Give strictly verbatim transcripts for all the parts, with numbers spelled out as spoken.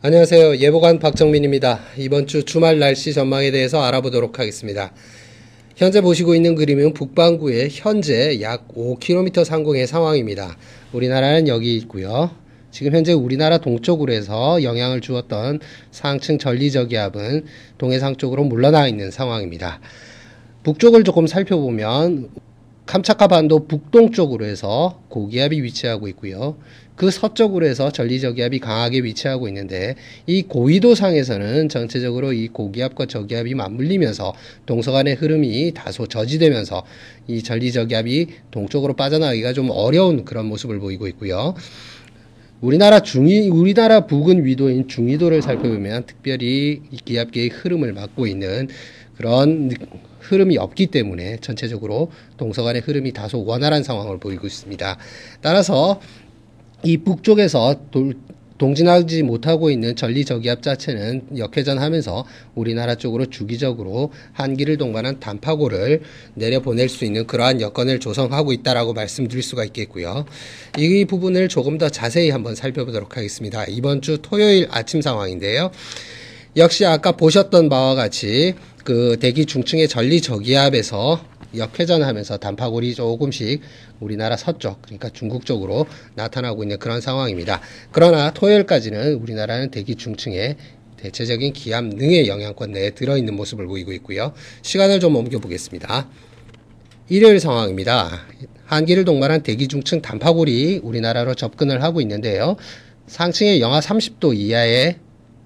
안녕하세요. 예보관 박정민입니다. 이번 주 주말 날씨 전망에 대해서 알아보도록 하겠습니다. 현재 보시고 있는 그림은 북반구의 현재 약 오 킬로미터 상공의 상황입니다. 우리나라는 여기 있고요. 지금 현재 우리나라 동쪽으로 해서 영향을 주었던 상층 전리저기압은 동해상 쪽으로 물러나 있는 상황입니다. 북쪽을 조금 살펴보면 캄차카 반도 북동쪽으로 해서 고기압이 위치하고 있고요. 그 서쪽으로 해서 전리저기압이 강하게 위치하고 있는데, 이 고위도상에서는 전체적으로 이 고기압과 저기압이 맞물리면서 동서간의 흐름이 다소 저지되면서 이 전리저기압이 동쪽으로 빠져나가기가 좀 어려운 그런 모습을 보이고 있고요. 우리나라 중위, 우리나라 부근 위도인 중위도를 살펴보면 특별히 이 기압계의 흐름을 막고 있는 그런 흐름이 없기 때문에 전체적으로 동서간의 흐름이 다소 원활한 상황을 보이고 있습니다. 따라서 이 북쪽에서 돌, 동진하지 못하고 있는 전리저기압 자체는 역회전하면서 우리나라 쪽으로 주기적으로 한기를 동반한 단파고를 내려보낼 수 있는 그러한 여건을 조성하고 있다라고 말씀드릴 수가 있겠고요. 이 부분을 조금 더 자세히 한번 살펴보도록 하겠습니다. 이번 주 토요일 아침 상황인데요. 역시 아까 보셨던 바와 같이 그 대기 중층의 전리저기압에서 역회전하면서 단파골이 조금씩 우리나라 서쪽, 그러니까 중국 쪽으로 나타나고 있는 그런 상황입니다. 그러나 토요일까지는 우리나라는 대기 중층의 대체적인 기압 능의 영향권 내에 들어있는 모습을 보이고 있고요. 시간을 좀 옮겨 보겠습니다. 일요일 상황입니다. 한기를 동반한 대기 중층 단파골이 우리나라로 접근을 하고 있는데요. 상층의 영하 삼십 도 이하의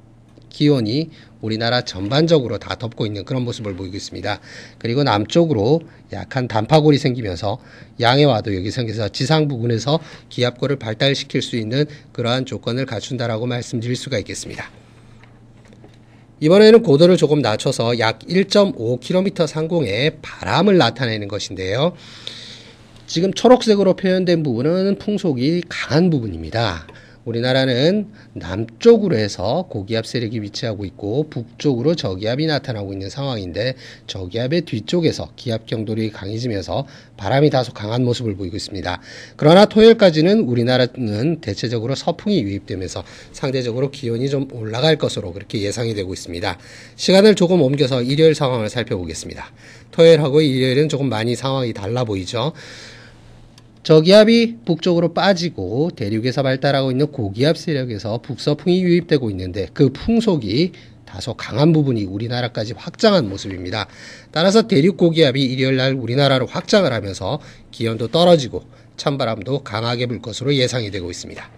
기온이 우리나라 전반적으로 다 덮고 있는 그런 모습을 보이고 있습니다. 그리고 남쪽으로 약한 단파골이 생기면서 양해와도 여기 생겨서 지상 부근에서 기압골을 발달시킬 수 있는 그러한 조건을 갖춘다라고 말씀드릴 수가 있겠습니다. 이번에는 고도를 조금 낮춰서 약 일 점 오 킬로미터 상공에 바람을 나타내는 것인데요. 지금 초록색으로 표현된 부분은 풍속이 강한 부분입니다. 우리나라는 남쪽으로 해서 고기압 세력이 위치하고 있고 북쪽으로 저기압이 나타나고 있는 상황인데, 저기압의 뒤쪽에서 기압 경돌이 강해지면서 바람이 다소 강한 모습을 보이고 있습니다. 그러나 토요일까지는 우리나라는 대체적으로 서풍이 유입되면서 상대적으로 기온이 좀 올라갈 것으로 그렇게 예상이 되고 있습니다. 시간을 조금 옮겨서 일요일 상황을 살펴보겠습니다. 토요일하고 일요일은 조금 많이 상황이 달라 보이죠. 저기압이 북쪽으로 빠지고 대륙에서 발달하고 있는 고기압 세력에서 북서풍이 유입되고 있는데, 그 풍속이 다소 강한 부분이 우리나라까지 확장한 모습입니다. 따라서 대륙 고기압이 일요일날 우리나라로 확장을 하면서 기온도 떨어지고 찬바람도 강하게 불 것으로 예상이 되고 있습니다.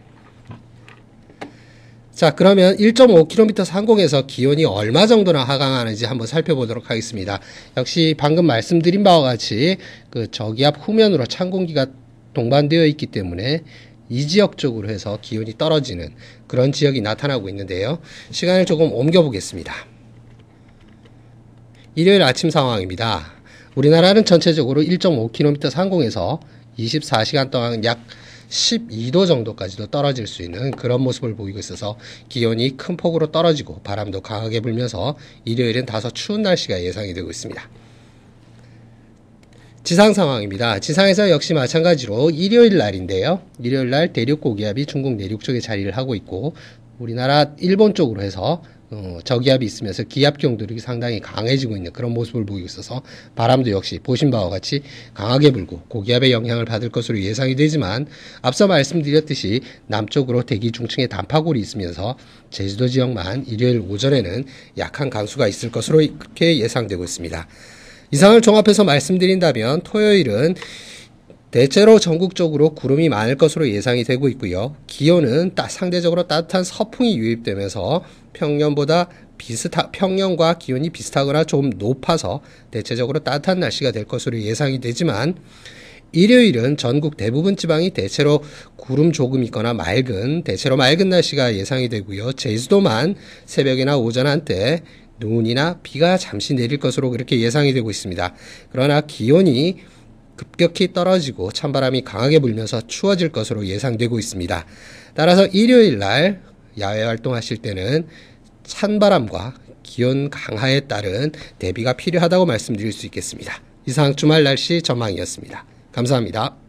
자, 그러면 일 점 오 킬로미터 상공에서 기온이 얼마 정도나 하강하는지 한번 살펴보도록 하겠습니다. 역시 방금 말씀드린 바와 같이 그 저기압 후면으로 찬 공기가 동반되어 있기 때문에 이 지역 쪽으로 해서 기온이 떨어지는 그런 지역이 나타나고 있는데요. 시간을 조금 옮겨 보겠습니다. 일요일 아침 상황입니다. 우리나라는 전체적으로 일 점 오 킬로미터 상공에서 이십사 시간 동안 약 십이 도 정도까지도 떨어질 수 있는 그런 모습을 보이고 있어서 기온이 큰 폭으로 떨어지고 바람도 강하게 불면서 일요일은 다소 추운 날씨가 예상이 되고 있습니다. 지상 상황입니다. 지상에서 역시 마찬가지로 일요일 날인데요. 일요일 날 대륙 고기압이 중국 내륙 쪽에 자리를 하고 있고, 우리나라 일본 쪽으로 해서 어, 저기압이 있으면서 기압 경돌이 상당히 강해지고 있는 그런 모습을 보이고 있어서 바람도 역시 보신 바와 같이 강하게 불고 고기압의 영향을 받을 것으로 예상이 되지만, 앞서 말씀드렸듯이 남쪽으로 대기 중층의 단파골이 있으면서 제주도 지역만 일요일 오전에는 약한 강수가 있을 것으로 그렇게 예상되고 있습니다. 이상을 종합해서 말씀드린다면 토요일은 대체로 전국적으로 구름이 많을 것으로 예상이 되고 있고요. 기온은 따, 상대적으로 따뜻한 서풍이 유입되면서 평년보다 비슷하, 평년과 기온이 비슷하거나 좀 높아서 대체적으로 따뜻한 날씨가 될 것으로 예상이 되지만, 일요일은 전국 대부분 지방이 대체로 구름 조금 있거나 맑은, 대체로 맑은 날씨가 예상이 되고요. 제주도만 새벽이나 오전 한때 눈이나 비가 잠시 내릴 것으로 그렇게 예상이 되고 있습니다. 그러나 기온이 급격히 떨어지고 찬바람이 강하게 불면서 추워질 것으로 예상되고 있습니다. 따라서 일요일 날 야외 활동하실 때는 찬바람과 기온 강하에 따른 대비가 필요하다고 말씀드릴 수 있겠습니다. 이상 주말 날씨 전망이었습니다. 감사합니다.